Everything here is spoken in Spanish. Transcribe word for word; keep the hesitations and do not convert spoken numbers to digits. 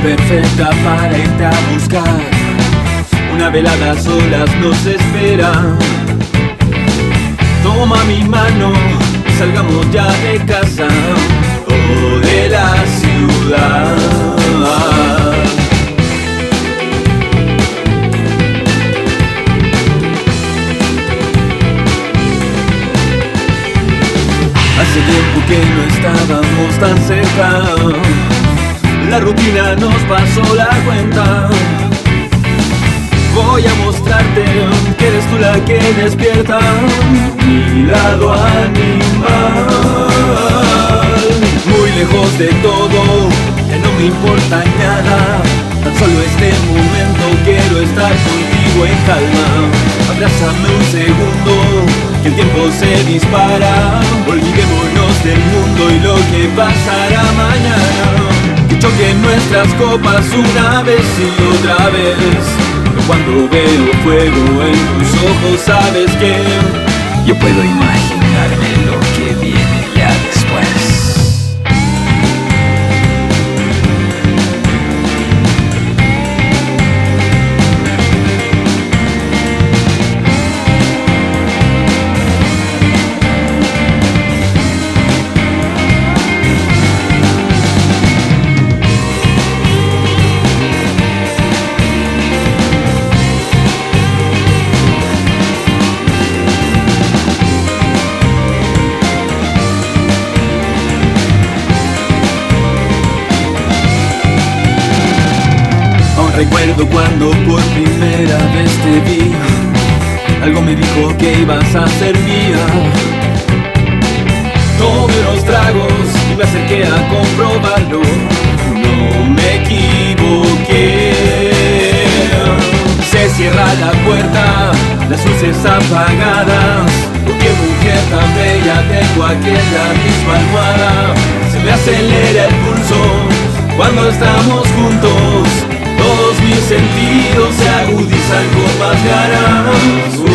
perfecta para irte a buscar. Una velada a solas nos espera. Toma mi mano, salgamos ya de casa o de la ciudad. Hace tiempo que no estábamos tan cerca, la rutina nos pasó la cuenta. Voy a mostrarte que eres tú la que despierta mi lado animal. Muy lejos de todo, ya no me importa nada. Tan solo este momento quiero estar contigo en calma. Abrázame un segundo, que el tiempo se dispara. Olvidémonos del mundo y lo que pasará mañana. Que choquen nuestras copas una vez y otra vez. Pero cuando veo fuego en tus ojos, sabes que yo puedo imaginarme lo que viene ya después. Recuerdo cuando por primera vez te vi. Algo me dijo que ibas a ser mía. Tomé unos tragos y me acerqué a comprobarlo. No me equivoqué. Se cierra la puerta, las luces apagadas. Porque mujer tan bella tengo aquí en la misma almohada. Se me acelera el pulso cuando estamos juntos. Todos mis sentidos se agudizan con más ganas.